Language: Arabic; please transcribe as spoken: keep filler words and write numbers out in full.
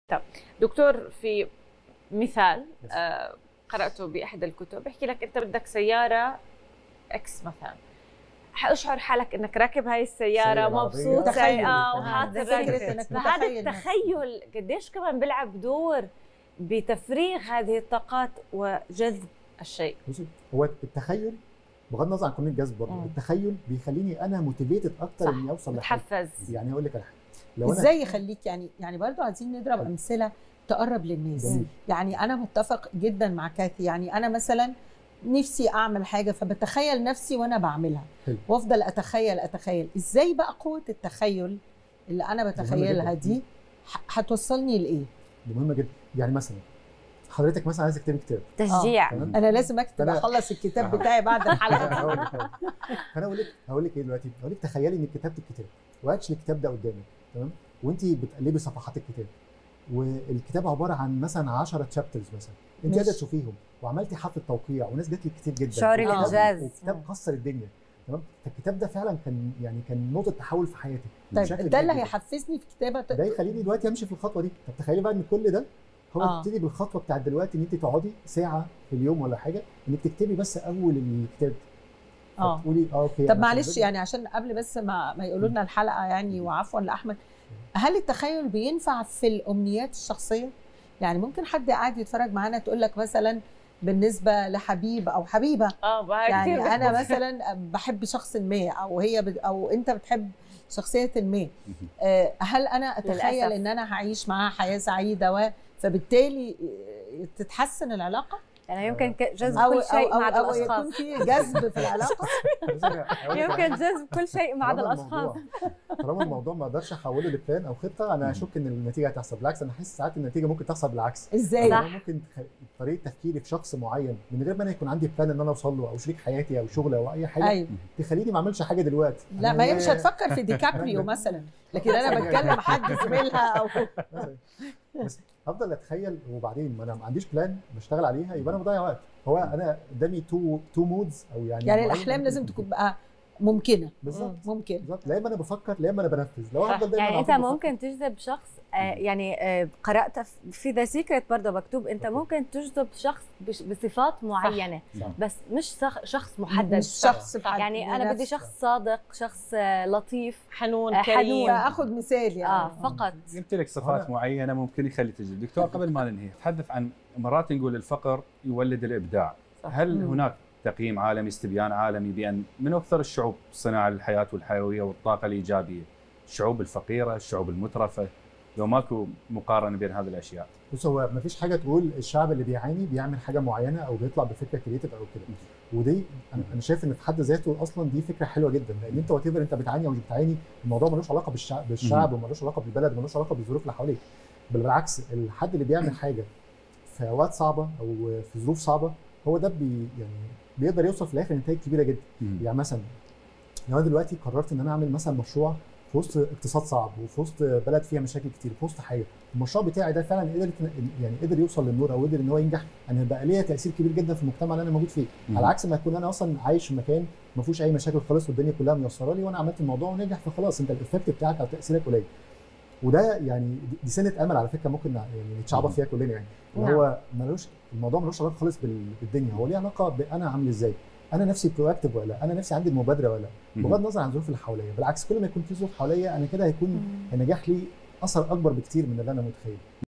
طب دكتور، في مثال آه قرأته بأحد الكتب بيحكي لك أنت بدك سيارة إكس مثلا، حاشعر حالك انك راكب هاي السياره مبسوط سايقه وحاطط الرجل، فهذا التخيل قديش كمان بيلعب دور بتفريغ هذه الطاقات وجذب الشيء. هو التخيل بغض النظر عن قانون الجذب برضه، التخيل بيخليني انا موتيفيتد اكتر اني اوصل لحاجه. متحفز. يعني اقول لك على حاجه ازاي يخليك يعني يعني برضه عايزين نضرب امثله تقرب للناس. جميل. يعني انا متفق جدا مع كاثي، يعني انا مثلا نفسي اعمل حاجه فبتخيل نفسي وانا بعملها وافضل اتخيل اتخيل ازاي بقى قوه التخيل اللي انا بتخيلها دي هتوصلني لايه؟ دي مهمه جدا. يعني مثلا حضرتك مثلا عايزه تكتبي كتاب تشجيع، انا لازم اكتب اخلص الكتاب بتاعي بعد الحلقه. فانا اقول لك هقول لك ايه دلوقتي؟ هقول لك تخيلي انك كتبت الكتاب واكشلي الكتاب ده قدامك، تمام، وانت بتقلبي صفحات الكتاب والكتاب عباره عن مثلا عشرة تشابترز مثلا، انت قاعده تشوفيهم وعملتي حفله توقيع وناس جات لك كتير جدا، شعور الانجاز، وكتاب كسر الدنيا، تمام. فالكتاب ده فعلا كان يعني كان نقطه تحول في حياتي. طيب ده اللي هيحفزني في كتابه، ده يخليني دلوقتي امشي في الخطوه دي. طب تخيلي بقى ان كل ده هو آه. تبتدي بالخطوه بتاعت دلوقتي ان انت تقعدي ساعه في اليوم ولا حاجه انك تكتبي بس اول الكتاب. اه تقولي اه اوكي. طب معلش يعني عشان قبل بس ما ما يقولوا لنا الحلقه يعني، وعفوا لاحمد، هل التخيل بينفع في الامنيات الشخصيه؟ يعني ممكن حد قاعد يتفرج معانا تقول لك مثلا بالنسبه لحبيب او حبيبه، اه يعني انا مثلا بحب شخص ما او هي بد او انت بتحب شخصيه ما، هل انا اتخيل للأسف. ان انا هعيش معاها حياه سعيده و فبالتالي تتحسن العلاقه؟ يعني يمكن جذب كل شيء مع أو الاشخاص، أو يكون في جذب في العلاقه. يمكن جذب كل شيء مع الاشخاص. طالما الموضوع ما اقدرش احوله لبلان او خطه، انا اشك ان النتيجه هتحصل. بالعكس انا احس ساعات النتيجه ممكن تحصل بالعكس. ازاي؟ يعني ممكن طريقه تفكيري في شخص معين من غير ما انا يكون عندي بلان ان انا اوصل له او شريك حياتي او شغل او اي حاجه، أيوة. تخليني ما اعملش حاجه دلوقتي. لا ما هي مش هتفكر في ديكابريو مثلا، لكن انا بتكلم حد زميلها او بس افضل اتخيل وبعدين ما انا ما عنديش بلان بشتغل عليها، يبقى انا بضيع وقت. هو انا قدامي تو تو مودز او يعني يعني الاحلام لازم تكون بقى ممكنه. بالظبط ممكن بالظبط. لا اما انا بفكر لا اما انا بنفذ. لو افضل دايما يعني انت ممكن تجذب شخص آه يعني آه قرات في ذا سيكريت برضه مكتوب انت ممكن تجذب شخص بصفات معينه، صح. صح. بس مش شخص محدد، مش شخص محدد. يعني انا بدي شخص صادق، شخص لطيف حنون آه كريم. فاخذ مثال يعني اه فقط يمتلك صفات معينه ممكن يخلي تجذب. دكتور قبل ما ننهي تحدث عن مرات نقول الفقر يولد الابداع، صح. هل مم. هناك تقييم عالمي، استبيان عالمي بان من اكثر الشعوب صناعه للحياه والحيويه والطاقه الايجابيه الشعوب الفقيره، الشعوب المترفه، لو ماكو مقارنه بين هذه الاشياء؟ بص هو ما فيش حاجه تقول الشعب اللي بيعاني بيعمل حاجه معينه او بيطلع بفكره كريتيف او كده، ودي انا شايف ان في حد ذاته اصلا دي فكره حلوه جدا، لان انت وات ايفر انت بتعاني او مش بتعاني، الموضوع ملوش علاقه بالشعب بالشعب وملوش علاقه بالبلد وملوش علاقه بالظروف اللي حواليك. بالعكس الحد اللي بيعمل حاجه في اوقات صعبه او في ظروف صعبه هو ده بي يعني بيقدر يوصل في الاخر لنتائج كبيره جدا. مم. يعني مثلا لو انا دلوقتي قررت ان انا اعمل مثلا مشروع في وسط اقتصاد صعب وفي وسط بلد فيها مشاكل كتير، في وسط حاجه، المشروع بتاعي ده فعلا قدر يعني قدر يوصل للنور او قدر ان هو ينجح، انا بقى ليا تاثير كبير جدا في المجتمع اللي انا موجود فيه، مم. على عكس ما اكون انا اصلا عايش في مكان ما فيهوش اي مشاكل خالص والدنيا كلها ميسره لي وانا عملت الموضوع ونجح، فخلاص انت الايفكت بتاعك او تاثيرك قليل. وده يعني دي سنه امل على فكره ممكن يعني نتشعبط فيها كلنا، يعني ان هو ملوش الموضوع ملوش علاقه خالص بالدنيا، هو ليه علاقه بانا عامل ازاي، انا نفسي برو اكتف ولا انا نفسي عندي المبادره ولا، بغض النظر عن الظروف اللي حواليا. بالعكس كل ما يكون في ظروف حواليا انا كده هيكون النجاح لي اثر اكبر بكتير من اللي انا متخيله.